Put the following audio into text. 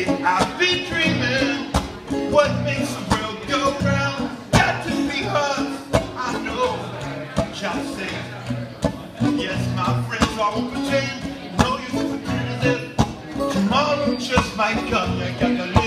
I've been dreaming, what makes the world go round? Got to be us, I know, just say. Yes, my friends are pretend, no use for pretend. Tomorrow just might come, you got to